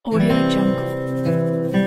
Audio Jungle.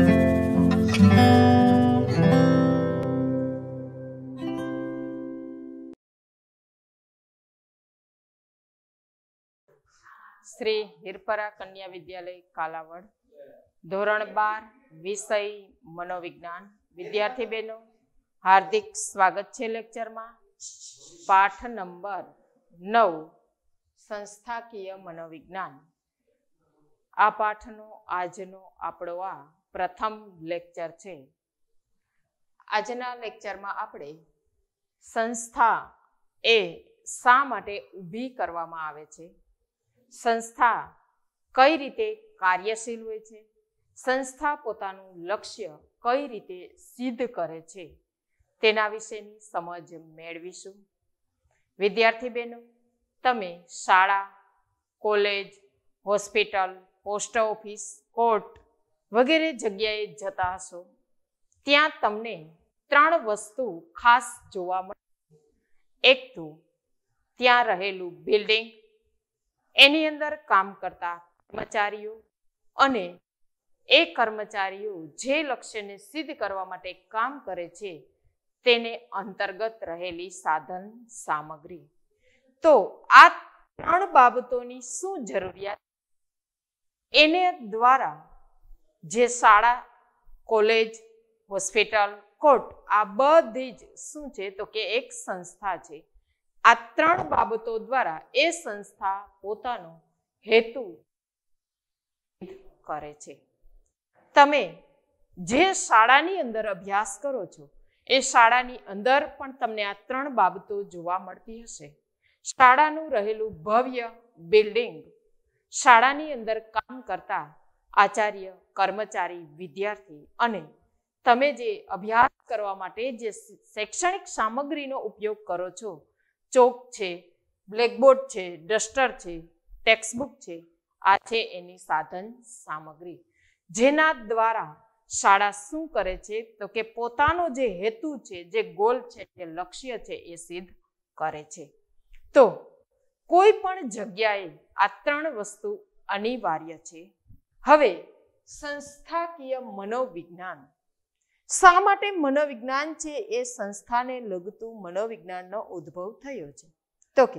Shri Hirpara કન્યા વિદ્યાલય કાલાવડ ધોરણ 12 વિષય મનોવિજ્ઞાન વિદ્યાર્થી બહેનો હાર્દિક સ્વાગત છે લેક્ચરમાં. પાઠ નંબર 9 સંસ્થાકીય મનોવિજ્ઞાન. આ પાઠનો આજનો આપણો આ પ્રથમ લેક્ચર છે. આજના લેક્ચરમાં આપણે સંસ્થા એ શા માટે ઊભી કરવામાં આવે છે, સંસ્થા કઈ રીતે કાર્યશીલ હોય છે, સંસ્થા પોતાનું લક્ષ્ય કઈ રીતે સિદ્ધ કરે છે, તેના વિશેની સમજ મેળવીશું. વિદ્યાર્થી બહેનો, તમે શાળા, college, hospital, post office, court વગેરે જગ્યાએ જતા હશો. ત્યાં તમને 3 વસ્તુ ખાસ જોવા મળે. એક તો ત્યાં રહેલું બિલ્ડિંગ, એની અંદર કામ કરતા કર્મચારીઓ અને એ કર્મચારીઓ જે લક્ષ્યને સિદ્ધ કરવા માટે કામ કરે છે તેને અંતર્ગત રહેલી સાધન સામગ્રી. તો આ 3 બાબતોની શું જરૂરિયાત, એને દ્વારા જે શાળા, કોલેજ, હોસ્પિટલ, કોર્ટ આ બધી જ શું છે તો કે એક સંસ્થા છે. આ 3 બાબતો દ્વારા એ સંસ્થા પોતાનો હેતુ કરે છે. તમે જે શાળાની અંદર અભ્યાસ કરો છો એ શાળાની અંદર પણ તમને આ 3 બાબતો જોવા મળતી હશે. શાળાનું રહેલું ભવ્ય બિલ્ડિંગ, શાળાની અંદર કામ કરતા આચાર્ય, કર્મચારી, વિદ્યાર્થી અને તમે જે અભ્યાસ કરવા માટે જે શૈક્ષણિક સામગ્રીનો ઉપયોગ કરો છો, ચોક છે, બ્લેકબોર્ડ છે, ડસ્ટર છે, ટેક્સ્ટબુક છે, આ છે એની સાધન સામગ્રી. જેના દ્વારા શાળા શું કરે છે તો કે પોતાનો જે હેતુ છે, જે ગોલ છે, જે લક્ષ્ય છે એ સિદ્ધ કરે છે. તો કોઈ પણ જગ્યાએ આ 3 વસ્તુ અનિવાર્ય છે. હવે સંસ્થાકીય મનોવિજ્ઞાન. શા માટે મનોવિજ્ઞાન છે એ સંસ્થાને લગતું મનોવિજ્ઞાનનો ઉદ્ભવ થયો છે? તો કે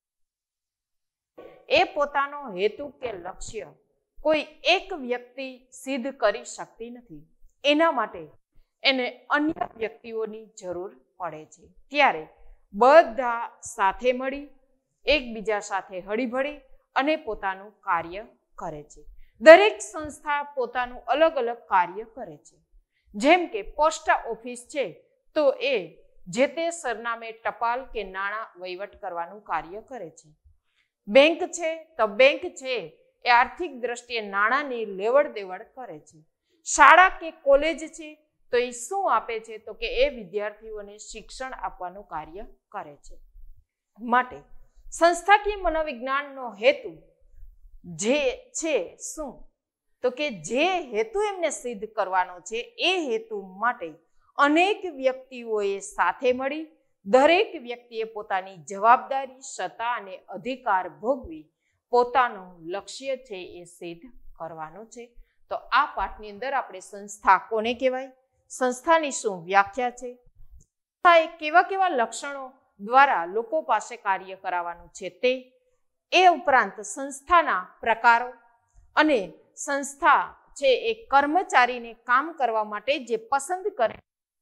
એ પોતાનો હેતુ કે લક્ષ્ય કોઈ એક વ્યક્તિ સિદ્ધ કરી શકતી નથી. એના માટે એને અન્ય વ્યક્તિઓની જરૂર પડે છે. ત્યારે બધા સાથે મળી એકબીજા સાથે હળીભળી અને પોતાનું કાર્ય કરે છે. દરેક સંસ્થા પોતાનું અલગ અલગ કાર્ય કરે છે. જેમ કે પોસ્ટ ઓફિસ છે તો એ જે તે સરનામે ટપાલ કે નાણાં વહીવટ કરવાનું કાર્ય કરે છે. બેંક છે તો બેંક છે એ આર્થિક દ્રષ્ટિએ નાણાંની લેવડ દેવડ કરે છે. શાળા કે કોલેજ છે તો એ શું આપે છે તો કે એ વિદ્યાર્થીઓને શિક્ષણ આપવાનું કાર્ય કરે છે. માટે સંસ્થાકીય મનોવિજ્ઞાનનો હેતુ જે છે શું તો કે જે હેતુ એમને સિદ્ધ કરવાનો છે એ હેતુ માટે અનેક વ્યક્તિઓએ સાથે મળી દરેક વ્યક્તિએ પોતાની જવાબદારી, સત્તા અને અધિકાર ભોગવી પોતાનું લક્ષ્ય છે એ સિદ્ધ કરવાનું છે. તો આ પાઠની અંદર આપણે સંસ્થા કોને કહેવાય, સંસ્થાની શું વ્યાખ્યા છે, સંસ્થાએ કેવા કેવા લક્ષણો દ્વારા લોકો પાસે કાર્ય કરાવવાનું છે તે, એ ઉપરાંત સંસ્થાના પ્રકારો અને સંસ્થા છે એ કર્મચારીને કામ કરવા માટે જે પસંદ કરે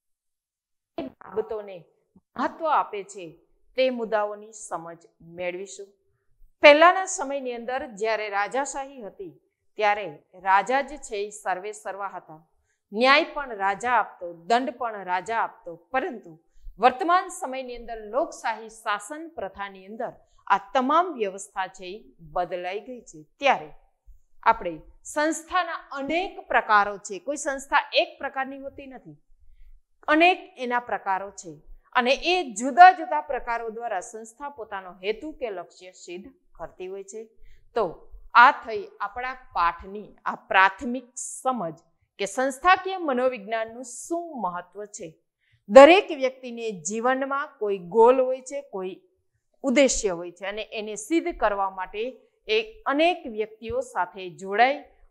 બાબતોને મહત્વ આપે છે તે મુદ્દાઓની સમજ મેળવીશું. પહેલાના સમયની અંદર જ્યારે રાજાશાહી હતી ત્યારે રાજા જ છે એ સર્વે સર્વા હતા. ન્યાય પણ રાજા આપતો, દંડ પણ રાજા આપતો. પરંતુ વર્તમાન સમયની અંદર લોકશાહી શાસન પ્રથાની અંદર આ તમામ વ્યવસ્થા છે એ બદલાઈ ગઈ છે. ત્યારે આપણે સંસ્થાના અનેક પ્રકારો છે. કોઈ સંસ્થા એક પ્રકારની હોતી નથી, અનેક એના પ્રકારો છે અને એ જુદા જુદા પ્રકારો દ્વારા સંસ્થા પોતાનો હેતુ કે લક્ષ્ય સિદ્ધ કરતી હોય છે. તો આ થઈ આપણા પાઠની આ પ્રાથમિક સમજ કે સંસ્થાકીય મનોવિજ્ઞાનનું શું મહત્વ છે. દરેક વ્યક્તિને જીવનમાં કોઈ ગોલ હોય છે, કોઈ ઉદ્દેશ્ય હોય છે અને એને સિદ્ધ કરવા માટે અનેક વ્યક્તિઓ સાથે જોડાઈ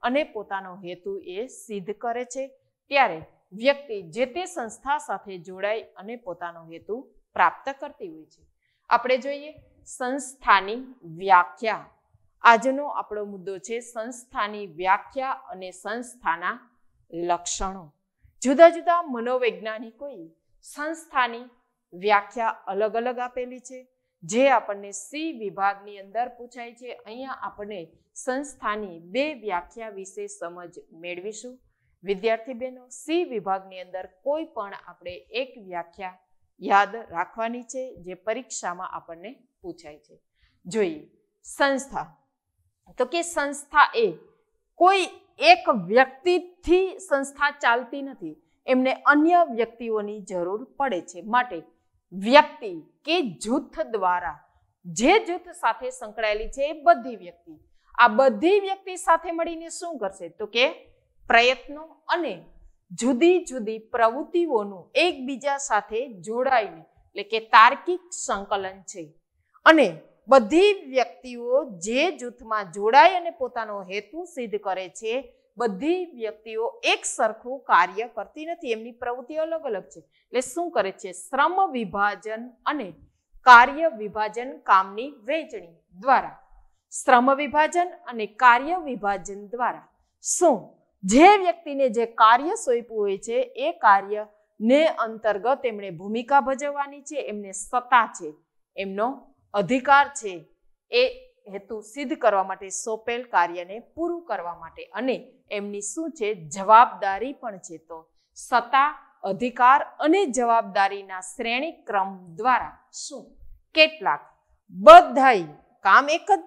અને પોતાનો હેતુ એ સિદ્ધ કરે છે, ત્યારે વ્યક્તિ જે તે સંસ્થા સાથે જોડાઈ અને પોતાનો હેતુ પ્રાપ્ત કરતી હોય છે. આપણે જોઈએ સંસ્થાની વ્યાખ્યા. આજનો આપણો મુદ્દો છે સંસ્થાની વ્યાખ્યા અને સંસ્થાના લક્ષણો. જુદા જુદા મનોવૈજ્ઞાનિકોએ સંસ્થાની વ્યાખ્યા અલગ અલગ આપેલી છે, જે આપણને સી વિભાગની અંદર પૂછાય છે. અહીંયા આપણે સંસ્થાની બે વ્યાખ્યા વિશે સમજ મેળવીશું. વિદ્યાર્થી બહેનો, સી વિભાગની અંદર કોઈ પણ આપણે એક વ્યાખ્યા યાદ રાખવાની છે, જે પરીક્ષામાં આપણને પૂછાય છે. જોઈએ સંસ્થા. તો કે સંસ્થા એ કોઈ એક વ્યક્તિથી સંસ્થા ચાલતી નથી, એમને અન્ય વ્યક્તિઓની જરૂર પડે છે. માટે વ્યક્તિ કે જૂથ દ્વારા જે જૂથ સાથે સંકળાયેલી છે એ બધી વ્યક્તિ, આ બધી વ્યક્તિ સાથે મળીને શું કરશે? તો કે પ્રયત્નો અને જુદી જુદી પ્રવૃત્તિઓનું એકબીજા સાથે જોડાઈને, એટલે કે તાર્કિક સંકલન છે. અને બધી વ્યક્તિઓ જે જૂથમાં જોડાય અને પોતાનો હેતુ સિદ્ધ કરે છે, બધી વ્યક્તિઓ એક સરખું કાર્ય કરતી નથી, એમની પ્રવૃત્તિ અલગ અલગ છે. એટલે શું કરે છે? શ્રમ વિભાજન અને કાર્ય વિભાજન કામની વહેંચણી દ્વારા, શ્રમ વિભાજન અને કાર્ય વિભાજન દ્વારા શું જે વ્યક્તિને જે કાર્ય સોંપ્યું હોય છે એ કાર્યને અંતર્ગત એમણે ભૂમિકા ભજવવાની છે, એમને સત્તા છે, એમનો અધિકાર છે એ હેતુ સિદ્ધ કરવા માટે, સોંપેલ કાર્યને પૂરું કરવા માટે, અને એમની શું છે? જવાબદારી પણ છે. તો સત્તા, અધિકાર અને જવાબદારીના શ્રેણી ક્રમ દ્વારા શું કેટલાક બધાય કામ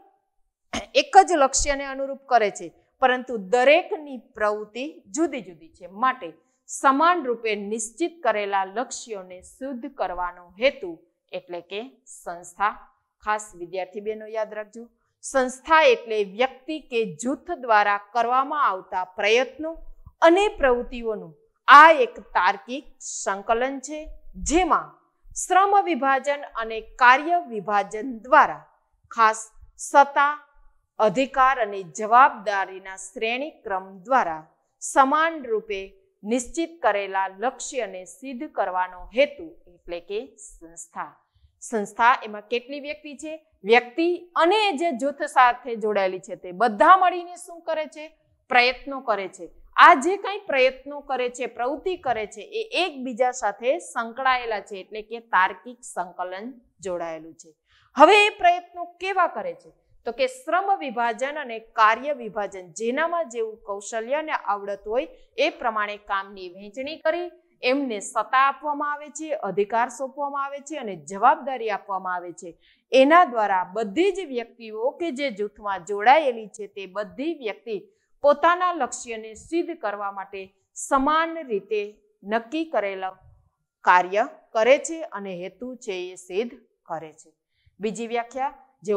એક જ લક્ષ્યને અનુરૂપ કરે છે, પરંતુ દરેકની પ્રવૃત્તિ જુદી જુદી છે. માટે સમાન રૂપે નિશ્ચિત કરેલા લક્ષ્યોને સિદ્ધ કરવાનો હેતુ એટલે કે સંસ્થા. ખાસ વિદ્યાર્થી બહેનો યાદ રાખજો, સંસ્થા એટલે વ્યક્તિ કે જૂથ દ્વારા કરવામાં આવતા પ્રયત્નો અને પ્રવૃત્તિઓનું આ એક તાર્કિક સંકલન છે, જેમાં શ્રમ વિભાજન અને કાર્ય વિભાજન દ્વારા ખાસ સત્તા, અધિકાર અને જવાબદારીના શ્રેણી ક્રમ દ્વારા સમાન રૂપે નિશ્ચિત કરેલા લક્ષ્યને સિદ્ધ કરવાનો હેતુ એટલે કે સંસ્થા. સંસ્થા એમાં કેટલી વ્યક્તિ છે? વ્યક્તિ અને જે જૂથ સાથે જોડાયેલી છે તે બધા મળીને શું કરે છે? પ્રયત્નો કરે છે. આ જે કંઈ પ્રયત્નો કરે છે, પ્રવૃત્તિ કરે છે, એ એકબીજા સાથે સંકળાયેલા છે, એટલે કે તાર્કિક સંકલન જોડાયેલું છે. હવે એ પ્રયત્નો કેવા કરે છે? તો કે શ્રમ વિભાજન અને કાર્ય વિભાજન, જેનામાં જેવું કૌશલ્ય અને આવડત હોય એ પ્રમાણે કામની વહેંચણી કરી એમને સત્તા આપવામાં આવે છે, અધિકાર સોંપવામાં આવે છે અને જવાબદારી આપવામાં આવે છે. એના દ્વારા બધી જ વ્યક્તિઓ કે જે જૂથમાં જોડાયેલી છે તે બધી વ્યક્તિ પોતાના લક્ષ્યને સિદ્ધ કરવા માટે સમાન રીતે નક્કી કરેલા કાર્ય કરે છે અને હેતુ છે એ સિદ્ધ કરે છે. બીજી વ્યાખ્યા જે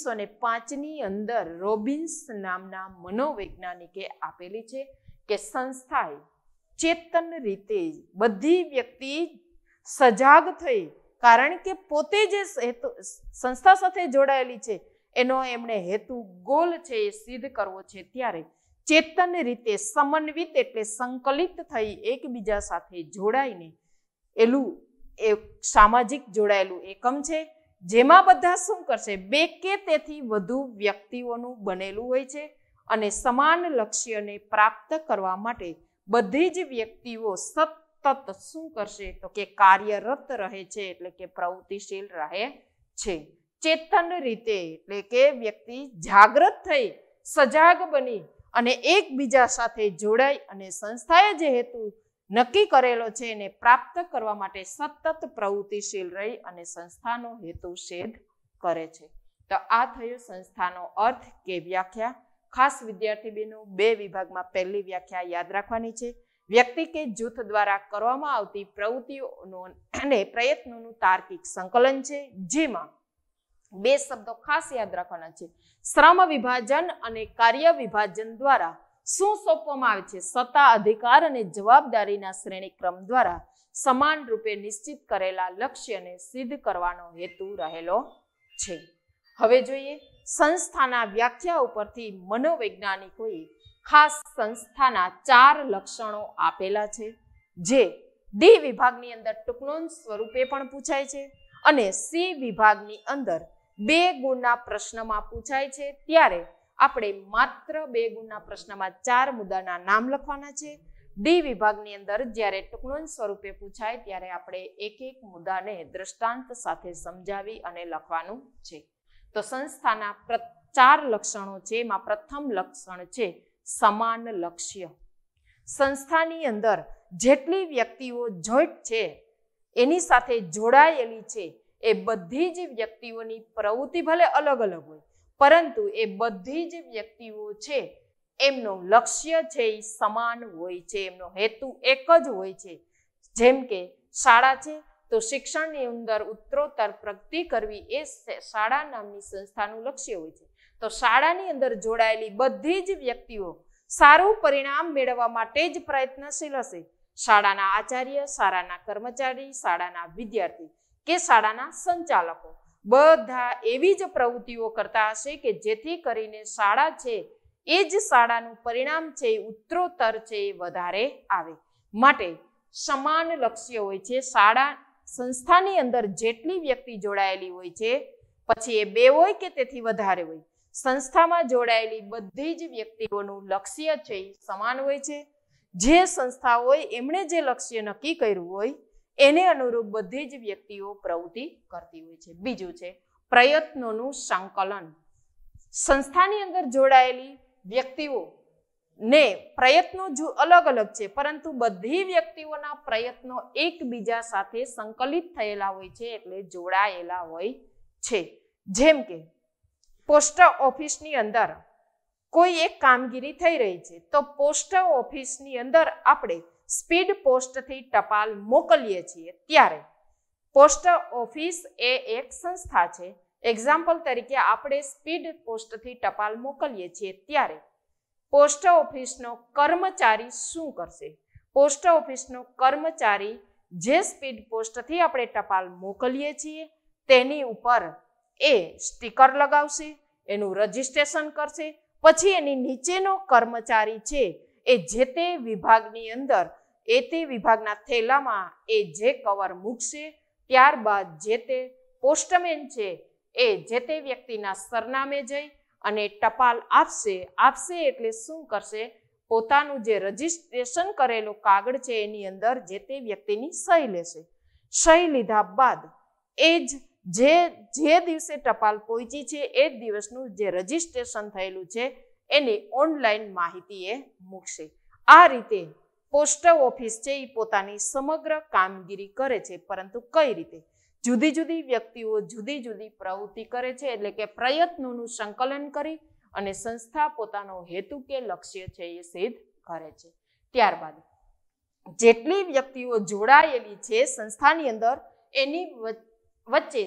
1905ની અંદર રોબિન્સ નામના મનોવૈજ્ઞાનિકે આપેલી છે કે સંસ્થાએ ચેતન રીતે બધી વ્યક્તિ સજાગ થઈ, કારણ કે પોતે જે સંસ્થા સાથે જોડાયેલી છે એનો એમણે હેતુ ગોલ છે એ સિદ્ધ કરવો છે, ત્યારે ચેતન રીતે સમન્વિત એટલે સંકલિત થઈ એકબીજા સાથે જોડાઈને એલું એક સામાજિક જોડાયેલું એકમ છે, જેમાં બધા શું કરશે? બે કે તેથી વધુ વ્યક્તિઓનું બનેલું હોય છે અને સમાન લક્ષ્યને પ્રાપ્ત કરવા માટે બધી જ વ્યક્તિઓ સતત શું કરશે? તો કે કાર્યરત રહે છે, એટલે કે પ્રવૃત્તિશીલ રહે છે. ચેતન રીતે એટલે કે વ્યક્તિ જાગૃત થઈ, સજાગ બની અને એકબીજા સાથે જોડાઈ અને સંસ્થાએ જે હેતુ નક્કી કરેલો છે એને પ્રાપ્ત કરવા માટે સતત પ્રવૃત્તિશીલ રહી અને સંસ્થાનો હેતુ સિદ્ધ કરે છે. તો આ થયો સંસ્થાનો અર્થ કે વ્યાખ્યા. ખાસ વિદ્યાર્થી બહેનો, બે વિભાગમાં પહેલી વ્યાખ્યા યાદ રાખવાની છે. વ્યક્તિ કે જૂથ દ્વારા કરવામાં આવતી પ્રવૃત્તિઓનું અને પ્રયત્નોનું તાર્કિક સંકલન છે, જેમાં બે શબ્દો ખાસ યાદ રાખવાના છે. શ્રમ વિભાજન અને કાર્ય વિભાજન દ્વારા શું સોંપવામાં આવે છે? સત્તા, અધિકાર અને જવાબદારીના શ્રેણી ક્રમ દ્વારા સમાન રૂપે નિશ્ચિત કરેલા લક્ષ્યને સિદ્ધ કરવાનો હેતુ રહેલો છે. હવે જોઈએ સંસ્થાના વ્યાખ્યા ઉપરથી મનોવૈજ્ઞાનિકોએ ખાસ સંસ્થાના 4 લક્ષણો આપેલા છે, જે ડી વિભાગની અંદર ટૂંકનોંધ સ્વરૂપે પણ પૂછાય છે અને સી વિભાગની અંદર 2 ગુણના પ્રશ્નમાં પૂછાય છે. ત્યારે આપણે માત્ર 2 ગુણના પ્રશ્નમાં 4 મુદ્દાના નામ લખવાના છે. ડી વિભાગની અંદર જ્યારે ટૂંકનોંધ સ્વરૂપે પૂછાય ત્યારે આપણે એક એક મુદ્દાને દ્રષ્ટાંત સાથે સમજાવી અને લખવાનું છે. તો સંસ્થાના 4 લક્ષણો છે. એમાં પ્રથમ લક્ષણ છે સમાન લક્ષ્ય. સંસ્થાની અંદર જેટલી વ્યક્તિઓ જોઈન્ટ છે, એની સાથે જોડાયેલી છે, એ બધી જ વ્યક્તિઓની પ્રવૃત્તિ ભલે અલગ અલગ હોય, પરંતુ એ બધી જ વ્યક્તિઓ છે એમનું લક્ષ્ય છે એ સમાન હોય છે, એમનો હેતુ એક જ હોય છે. જેમ કે શાળા છે તો શિક્ષણની અંદર ઉત્તરોત્તર પ્રગતિ કરવી એ શાળા નામની સંસ્થાનું લક્ષ્ય હોય છે. તો શાળાની અંદર જોડાયેલી બધી જ વ્યક્તિઓ સારું પરિણામ મેળવવા માટે જ પ્રયત્નશીલ હશે. શાળાના આચાર્ય, શાળાના કર્મચારી, શાળાના વિદ્યાર્થી કે શાળાના સંચાલકો બધા એવી જ પ્રવૃત્તિઓ કરતા હશે કે જેથી કરીને શાળા છે એ જ શાળાનું પરિણામ છે એ ઉત્તરોત્તર છે એ વધારે આવે. માટે સમાન લક્ષ્ય હોય છે. શાળા સંસ્થાની અંદર જેટલી વ્યક્તિ જોડાયેલી હોય છે, પછી એ 2 હોય કે તેથી વધારે હોય, સંસ્થામાં જોડાયેલી બધી જ વ્યક્તિઓનું લક્ષ્ય છે એ સમાન હોય છે. જે સંસ્થા હોય એમણે જે લક્ષ્ય નક્કી કર્યું હોય એને અનુરૂપ બધી જ વ્યક્તિઓ પ્રવૃત્તિ કરતી હોય છે. બીજું છે પ્રયત્નોનું સંકલન. સંસ્થાની અંદર જોડાયેલી વ્યક્તિઓ ને પ્રયત્નો અલગ અલગ છે, પરંતુ બધી વ્યક્તિઓના પ્રયત્નો એકબીજા સાથે સંકલિત થયેલા હોય છે, એટલે જોડાયેલા હોય છે. જેમ કે પોસ્ટ ઓફિસની અંદર કોઈ એક કામગીરી થઈ રહી છે, તો પોસ્ટ ઓફિસની અંદર આપણે સ્પીડ પોસ્ટથી ટપાલ મોકલીએ છીએ, ત્યારે પોસ્ટ ઓફિસ એ એક સંસ્થા છે. એક્ઝામ્પલ તરીકે આપણે સ્પીડ પોસ્ટથી ટપાલ મોકલીએ છીએ, ત્યારે પોસ્ટ ઓફિસનો કર્મચારી શું કરશે? પોસ્ટ ઓફિસનો કર્મચારી જે સ્પીડ પોસ્ટથી આપણે ટપાલ મોકલીએ છીએ તેની ઉપર એ સ્ટીકર લગાવશે, એનું રજીસ્ટ્રેશન કરશે. પછી એની નીચેનો કર્મચારી છે એ જે તે વિભાગની અંદર તે વિભાગના થેલામાં એ જે કવર મૂકશે. ત્યારબાદ જે તે પોસ્ટમેન છે એ જે તે વ્યક્તિના સરનામે જઈ અને ટપાલ આપશે એટલે શું કરશે? પોતાનું જે રજીસ્ટ્રેશન કરેલું કાગળ છે એની અંદર જે તે વ્યક્તિની સહી લેશે. સહી લીધા બાદ એ જે દિવસે ટપાલ પહોંચી છે એ જ દિવસનું જે રજીસ્ટ્રેશન થયેલું છે એની ઓનલાઈન માહિતી એ મૂકશે. આ રીતે પોસ્ટ ઓફિસ છે એ પોતાની સમગ્ર કામગીરી કરે છે, પરંતુ કઈ રીતે? જુદી જુદી વ્યક્તિઓ જુદી જુદી પ્રવૃત્તિ કરે છે, એટલે કે પ્રયત્નોનું સંકલન કરી અને સંસ્થા પોતાનો હેતુ કે લક્ષ્ય છે એ સિદ્ધ કરે છે. ત્યારબાદ જેટલી વ્યક્તિઓ જોડાયેલી છે સંસ્થાની અંદર એની વચ્ચે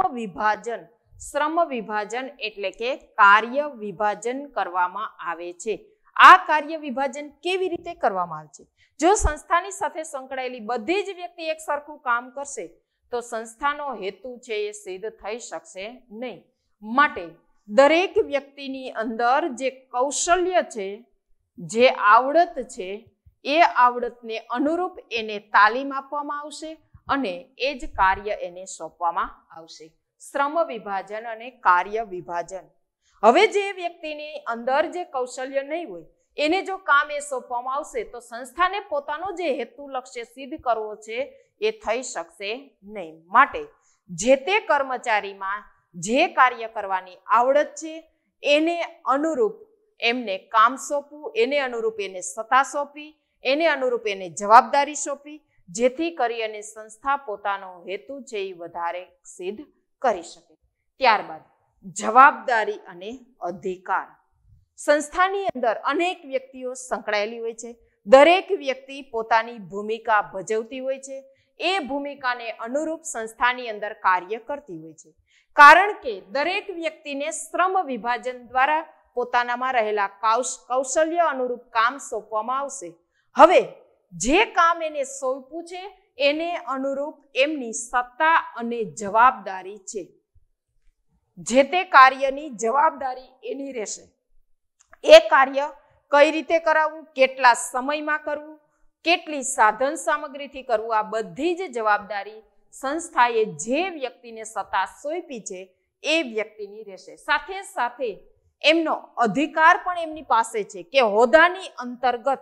શ્રમ વિભાજન એટલે કે કાર્ય વિભાજન કરવામાં આવે છે. આ કાર્ય વિભાજન કેવી રીતે કરવામાં આવે છે? જો સંસ્થાની સાથે સંકળાયેલી બધી જ વ્યક્તિ એક સરખું કામ કરશે તો સંસ્થાનો હેતુ છે એ સિદ્ધ થઈ શકશે નહીં. માટે દરેક વ્યક્તિની અંદર જે કૌશલ્ય છે, જે આવડત છે, એ આવડતને અનુરૂપ એને તાલીમ આપવામાં આવશે અને એ જ કાર્ય એને સોંપવામાં આવશે. શ્રમ વિભાજન અને કાર્ય વિભાજન. હવે જે વ્યક્તિની અંદર જે કૌશલ્ય નહીં હોય એને જો કામ એ સોંપવામાં આવશે તો સંસ્થાને પોતાનો જે હેતુ લક્ષ્ય સિદ્ધ કરવો છે એ થઈ શકશે નહીં. માટે જે તે કર્મચારીમાં જે કાર્ય કરવાની આવડત છે એને અનુરૂપ એમને કામ સોંપવું, એને અનુરૂપ એને સત્તા સોંપી, એને અનુરૂપ એને જવાબદારી સોંપી, જેથી કરી અને સંસ્થા પોતાનો હેતુ છે એ વધારે સિદ્ધ કરી શકે. ત્યારબાદ જવાબદારી અને અધિકાર. સંસ્થાની અંદર અનેક વ્યક્તિઓ સંકળાયેલી હોય છે. દરેક વ્યક્તિ પોતાની ભૂમિકા ભજવતી હોય છે. એ ભૂમિકાને અનુરૂપ સંસ્થાની અંદર કાર્ય કરતી હોય છે. કારણ કે દરેક વ્યક્તિને શ્રમ વિભાજન દ્વારા પોતાનામાં રહેલા કૌશલ્ય અનુરૂપ કામ સોંપવામાં આવશે. હવે જે કામ એને સોંપ્યું છે એને અનુરૂપ એમની સત્તા અને જવાબદારી છે. જે તે કાર્યની જવાબદારી એની રહેશે. એ કાર્ય કઈ રીતે કરાવવું, કેટલા સમયમાં કરવું, કેટલી સાધન સામગ્રીથી કરવું, આ બધી જ જવાબદારી સંસ્થાએ જે વ્યક્તિને સત્તા સોંપી છે એ વ્યક્તિની રહેશે. સાથે સાથે એમનો અધિકાર પણ એમની પાસે છે કે હોદ્દાની અંતર્ગત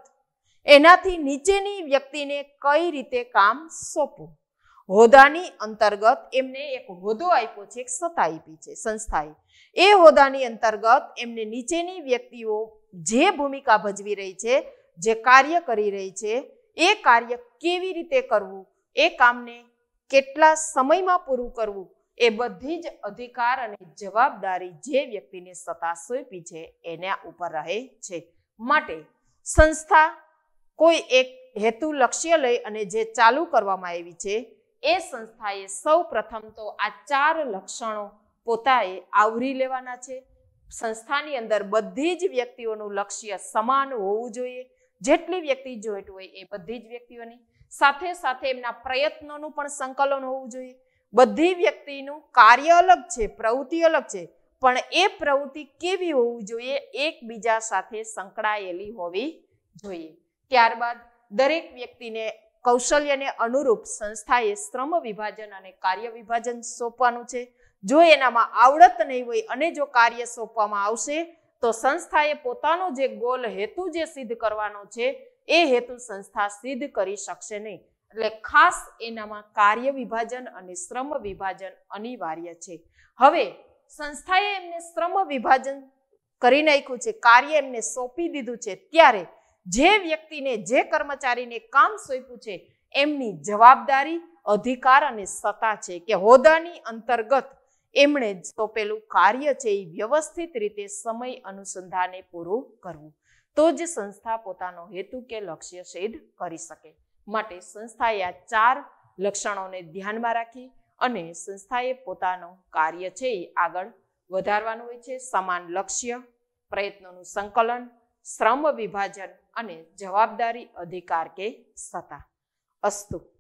એનાથી નીચેની વ્યક્તિને કઈ રીતે કામ સોંપવું. હોદ્દાની અંતર્ગત એમને એક હોદ્દો આપ્યો છે, એક સત્તા આપી છે સંસ્થાએ. એ હોદ્દાની અંતર્ગત એમને નીચેની વ્યક્તિઓ જે ભૂમિકા ભજવી રહી છે, જે કાર્ય કરી રહી છે, એ કાર્ય કેવી રીતે કરવું, એ કામને કેટલા સમયમાં પૂરું કરવું, એ બધી જ અધિકાર અને જવાબદારી જે વ્યક્તિને સત્તા સોંપી છે એના ઉપર રહે છે. માટે સંસ્થા કોઈ એક હેતુ લક્ષ્ય લઈ અને જે ચાલુ કરવામાં આવી છે એ સંસ્થાએ સૌ પ્રથમ તો આ 4 લક્ષણો પોતાએ આવરી લેવાના છે. સંસ્થાની અંદર બધી જ વ્યક્તિઓનું લક્ષ્ય સમાન હોવું જોઈએ. જેટલી વ્યક્તિ જોઈટ હોય એ બધી જ વ્યક્તિઓની સાથે સાથે એમના પ્રયત્નોનું પણ સંકલન હોવું જોઈએ. બધી વ્યક્તિનું કાર્ય અલગ છે, પ્રવૃત્તિ અલગ છે, પણ એ પ્રવૃત્તિ કેવી હોવી જોઈએ, એકબીજા સાથે સંકળાયેલી હોવી જોઈએ. ત્યારબાદ દરેક વ્યક્તિને કૌશલ્યને અનુરૂપ સંસ્થાએ શ્રમ વિભાજન અને કાર્ય વિભાજન સોંપવાનું છે. જો એનામાં આવડત નહીં હોય અને જો કાર્ય સોંપવામાં આવશે તો સંસ્થાએ પોતાનો જે ગોલ હેતુ જે સિદ્ધ કરવાનો છે એ હેતુ સંસ્થા સિદ્ધ કરી શકશે નહીં. એટલે ખાસ એનામાં કાર્ય વિભાજન અને શ્રમ વિભાજન અનિવાર્ય છે. હવે સંસ્થાએ એમને શ્રમ વિભાજન કરી નાખ્યું છે, કાર્ય એમને સોંપી દીધું છે, ત્યારે જે વ્યક્તિને જે કર્મચારીને કામ સોંપ્યું છે એમની જવાબદારી, અધિકાર અને સત્તા છે કે હોદ્દાની અંતર્ગત એમણે સોંપેલું કાર્ય છે એ વ્યવસ્થિત રીતે સમય અનુસંધાને પૂરું કરવું. તો જ સંસ્થા પોતાનો હેતુ કે લક્ષ્ય સિદ્ધ કરી શકે. માટે સંસ્થાએ આ 4 લક્ષણોને ધ્યાનમાં રાખી અને સંસ્થાએ પોતાનું કાર્ય છે એ આગળ વધારવાનું હોય છે. સમાન લક્ષ્ય, પ્રયત્નોનું સંકલન, શ્રમ વિભાજન અને જવાબદારી, અધિકાર કે સત્તા. અસ્તુ.